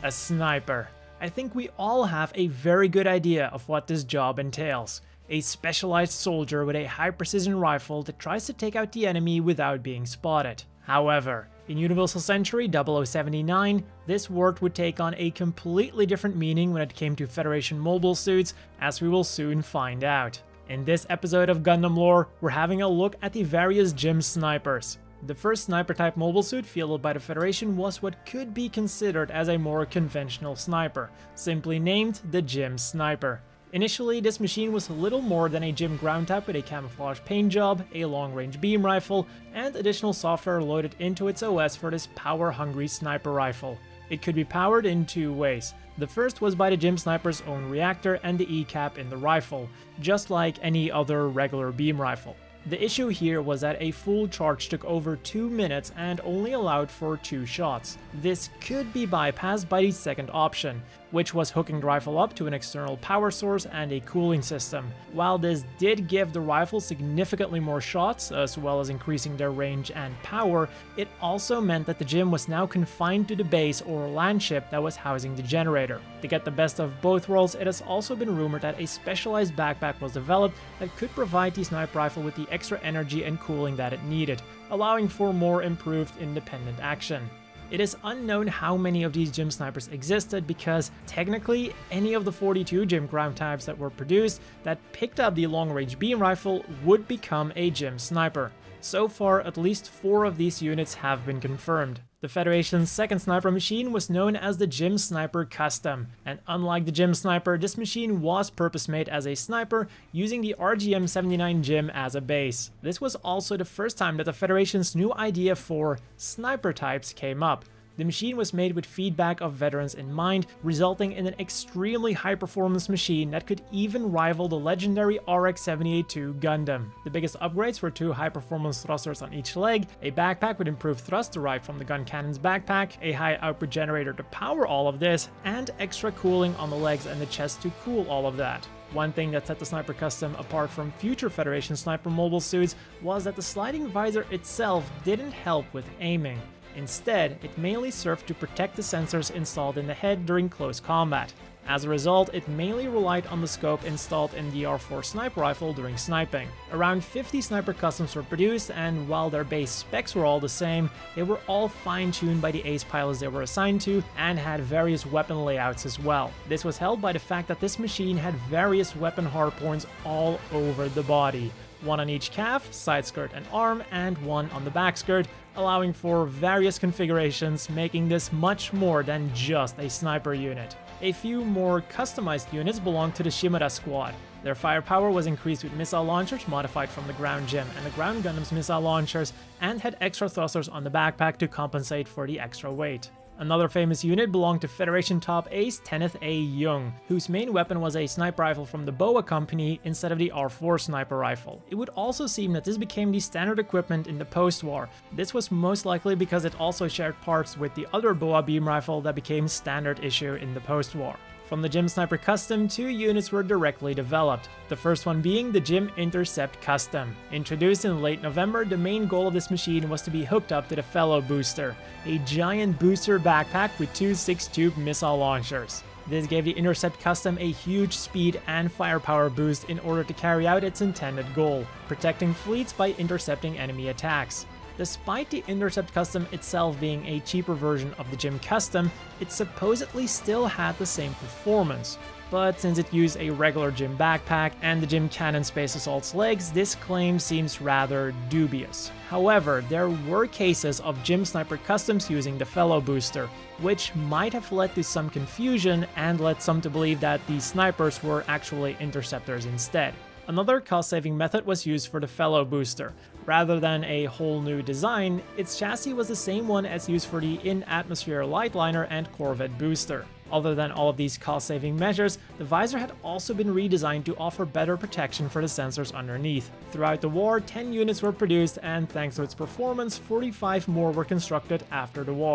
a sniper. I think we all have a very good idea of what this job entails. A specialized soldier with a high-precision rifle that tries to take out the enemy without being spotted. However, in Universal Century 0079, this word would take on a completely different meaning when it came to Federation mobile suits, as we will soon find out. In this episode of Gundam Lore, we're having a look at the various GM snipers. The first sniper-type mobile suit fielded by the Federation was what could be considered as a more conventional sniper, simply named the GM Sniper. Initially, this machine was little more than a GM ground type with a camouflage paint job, a long-range beam rifle, and additional software loaded into its OS for this power-hungry sniper rifle. It could be powered in two ways. The first was by the GM Sniper's own reactor and the E-cap in the rifle, just like any other regular beam rifle. The issue here was that a full charge took over 2 minutes and only allowed for 2 shots. This could be bypassed by the second option, which was hooking the rifle up to an external power source and a cooling system. While this did give the rifle significantly more shots, as well as increasing their range and power, it also meant that the GM was now confined to the base or land ship that was housing the generator. To get the best of both worlds, it has also been rumored that a specialized backpack was developed that could provide the sniper rifle with the extra energy and cooling that it needed, allowing for more improved independent action. It is unknown how many of these GM snipers existed because technically any of the 42 GM ground types that were produced that picked up the long-range beam rifle would become a GM sniper. So far, at least 4 of these units have been confirmed. The Federation's second sniper machine was known as the GM Sniper Custom, and unlike the GM Sniper, this machine was purpose-made as a sniper using the RGM-79 GM as a base. This was also the first time that the Federation's new idea for sniper types came up. The machine was made with feedback of veterans in mind, resulting in an extremely high-performance machine that could even rival the legendary RX-78-2 Gundam. The biggest upgrades were 2 high-performance thrusters on each leg, a backpack with improved thrust derived from the gun cannon's backpack, a high-output generator to power all of this, and extra cooling on the legs and the chest to cool all of that. One thing that set the Sniper Custom apart from future Federation sniper mobile suits was that the sliding visor itself didn't help with aiming. Instead, it mainly served to protect the sensors installed in the head during close combat. As a result, it mainly relied on the scope installed in the R4 sniper rifle during sniping. Around 50 Sniper Customs were produced, and while their base specs were all the same, they were all fine-tuned by the ace pilots they were assigned to and had various weapon layouts as well. This was helped by the fact that this machine had various weapon hardpoints all over the body. One on each calf, side skirt and arm, and one on the back skirt, allowing for various configurations, making this much more than just a sniper unit. A few more customized units belonged to the Shimada squad. Their firepower was increased with missile launchers modified from the Ground GM and the Ground Gundam's missile launchers, and had extra thrusters on the backpack to compensate for the extra weight. Another famous unit belonged to Federation top ace Kenneth A. Young, whose main weapon was a sniper rifle from the Boa Company instead of the R4 sniper rifle. It would also seem that this became the standard equipment in the post-war. This was most likely because it also shared parts with the other Boa beam rifle that became standard issue in the post-war. From the GM Sniper Custom, 2 units were directly developed, the first one being the GM Intercept Custom. Introduced in late November, the main goal of this machine was to be hooked up to the Fellow Booster, a giant booster backpack with 2 6-tube missile launchers. This gave the Intercept Custom a huge speed and firepower boost in order to carry out its intended goal, protecting fleets by intercepting enemy attacks. Despite the Intercept Custom itself being a cheaper version of the GM Custom, it supposedly still had the same performance. But since it used a regular GM backpack and the GM Cannon Space Assault's legs, this claim seems rather dubious. However, there were cases of GM Sniper Customs using the Fellow Booster, which might have led to some confusion and led some to believe that these snipers were actually interceptors instead. Another cost-saving method was used for the Fellow Booster. Rather than a whole new design, its chassis was the same one as used for the in-atmosphere lightliner and Corvette Booster. Other than all of these cost-saving measures, the visor had also been redesigned to offer better protection for the sensors underneath. Throughout the war, 10 units were produced, and thanks to its performance, 45 more were constructed after the war.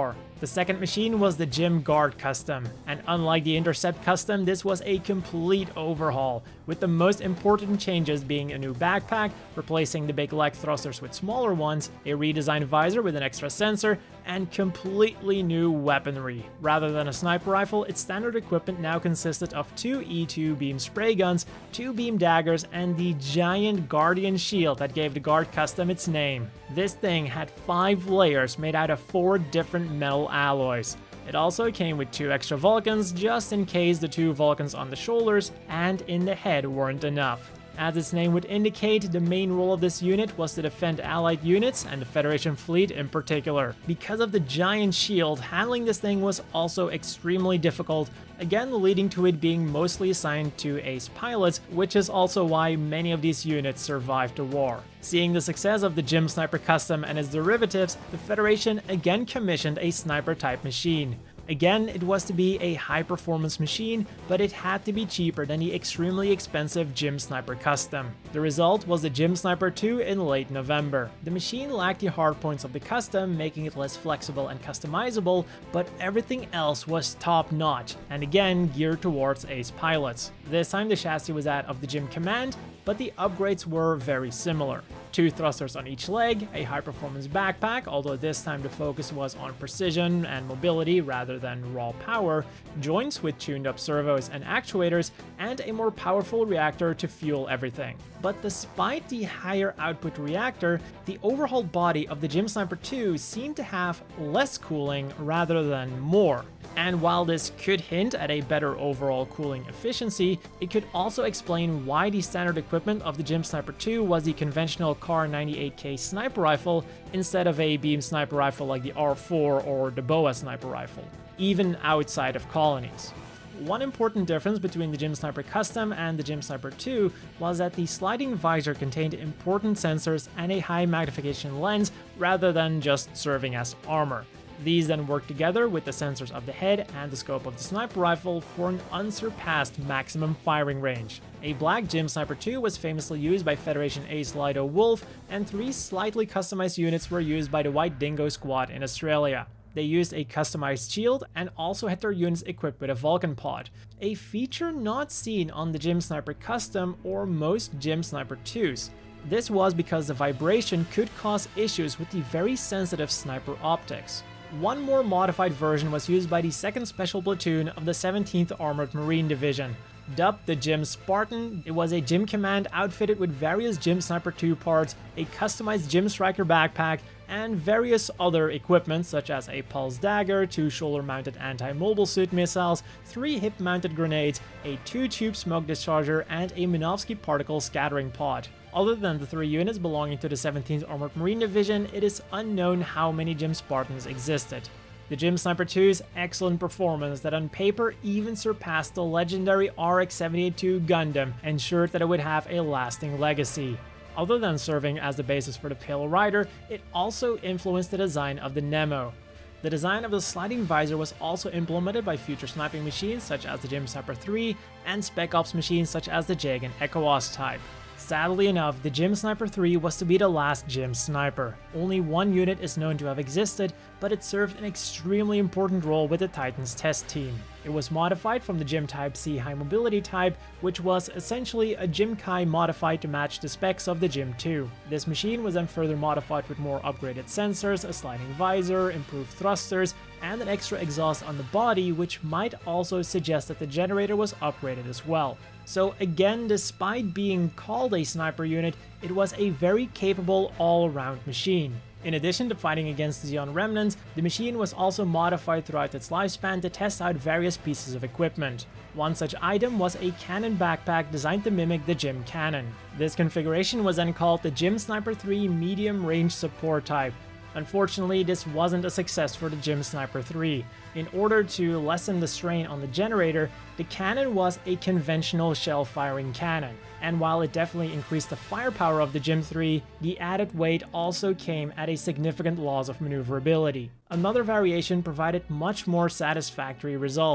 The second machine was the Gym Guard Custom, and unlike the Intercept Custom, this was a complete overhaul, with the most important changes being a new backpack, replacing the big leg thrusters with smaller ones, a redesigned visor with an extra sensor, and completely new weaponry. Rather than a sniper rifle, its standard equipment now consisted of 2 E2 beam spray guns, 2 beam daggers, and the giant Guardian shield that gave the Guard Custom its name. This thing had 5 layers made out of 4 different metal alloys. It also came with 2 extra Vulcans just in case the 2 Vulcans on the shoulders and in the head weren't enough. As its name would indicate, the main role of this unit was to defend allied units and the Federation fleet in particular. Because of the giant shield, handling this thing was also extremely difficult, again leading to it being mostly assigned to ace pilots, which is also why many of these units survived the war. Seeing the success of the Gym Sniper Custom and its derivatives, the Federation again commissioned a sniper-type machine. Again, it was to be a high-performance machine, but it had to be cheaper than the extremely expensive Gym Sniper Custom. The result was the Gym Sniper 2 in late November. The machine lacked the hardpoints of the Custom, making it less flexible and customizable, but everything else was top-notch, and again geared towards ace pilots. This time the chassis was that of the Gym Command, but the upgrades were very similar. 2 thrusters on each leg, a high-performance backpack, although this time the focus was on precision and mobility rather than raw power, joints with tuned-up servos and actuators, and a more powerful reactor to fuel everything. But despite the higher output reactor, the overhauled body of the Gym Sniper 2 seemed to have less cooling rather than more. And while this could hint at a better overall cooling efficiency, it could also explain why the standard equipment of the Gym Sniper 2 was the conventional Kar 98K sniper rifle instead of a beam sniper rifle like the R4 or the BOA sniper rifle, even outside of colonies. One important difference between the Gym Sniper Custom and the Gym Sniper 2 was that the sliding visor contained important sensors and a high magnification lens rather than just serving as armor. These then work together with the sensors of the head and the scope of the sniper rifle for an unsurpassed maximum firing range. A black Gym Sniper 2 was famously used by Federation ace Lido Wolf, and 3 slightly customized units were used by the White Dingo Squad in Australia. They used a customized shield and also had their units equipped with a Vulcan pod, a feature not seen on the Gym Sniper Custom or most Gym Sniper 2s. This was because the vibration could cause issues with the very sensitive sniper optics. One more modified version was used by the 2nd Special Platoon of the 17th Armored Marine Division. Dubbed the Gym Spartan, it was a Gym Command outfitted with various Gym Sniper 2 parts, a customized Gym Striker backpack, and various other equipment such as a pulse dagger, 2 shoulder-mounted anti-mobile suit missiles, 3 hip-mounted grenades, a 2-tube smoke discharger, and a Minovsky particle scattering pod. Other than the 3 units belonging to the 17th Armored Marine Division, it is unknown how many Gym Spartans existed. The Gym Sniper 2's excellent performance that on paper even surpassed the legendary RX-78-2 Gundam ensured that it would have a lasting legacy. Other than serving as the basis for the Pale Rider, it also influenced the design of the Nemo. The design of the sliding visor was also implemented by future sniping machines such as the Gym Sniper 3 and Spec Ops machines such as the JAG and ECOWAS type. Sadly enough, the Gym Sniper 3 was to be the last Gym Sniper. Only one unit is known to have existed, but it served an extremely important role with the Titans test team. It was modified from the Gym Type C High Mobility type, which was essentially a Gym Kai modified to match the specs of the Gym 2. This machine was then further modified with more upgraded sensors, a sliding visor, improved thrusters, and an extra exhaust on the body, which might also suggest that the generator was upgraded as well. So again, despite being called a sniper unit, it was a very capable all-around machine. In addition to fighting against Xeon remnants, the machine was also modified throughout its lifespan to test out various pieces of equipment. One such item was a cannon backpack designed to mimic the Gym Cannon. This configuration was then called the Gym Sniper 3 Medium Range Support type. Unfortunately, this wasn't a success for the Gym Sniper 3. In order to lessen the strain on the generator, the cannon was a conventional shell-firing cannon. And while it definitely increased the firepower of the Gym 3, the added weight also came at a significant loss of maneuverability. Another variation provided much more satisfactory results.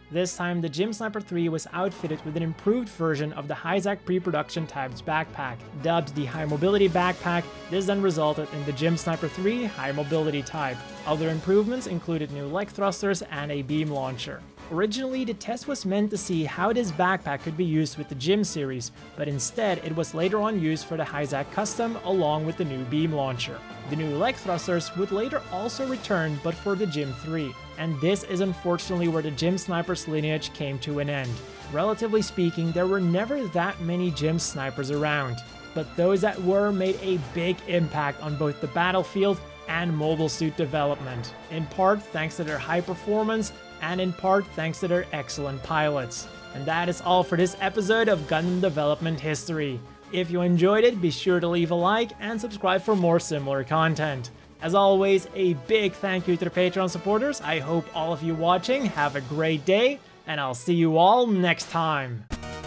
This time, the Gym Sniper 3 was outfitted with an improved version of the Hyzac pre-production Types backpack. Dubbed the High Mobility Backpack, this then resulted in the Gym Sniper 3 High Mobility Type. Other improvements included new leg thrusters and a beam launcher. Originally, the test was meant to see how this backpack could be used with the Gym series, but instead it was later on used for the Hyzac Custom along with the new beam launcher. The new leg thrusters would later also return, but for the Gym 3. And this is unfortunately where the Gym Sniper's lineage came to an end. Relatively speaking, there were never that many Gym Snipers around, but those that were made a big impact on both the battlefield and mobile suit development, in part thanks to their high performance, and in part thanks to their excellent pilots. And that is all for this episode of Gundam Development History. If you enjoyed it, be sure to leave a like and subscribe for more similar content. As always, a big thank you to the Patreon supporters. I hope all of you watching have a great day, and I'll see you all next time.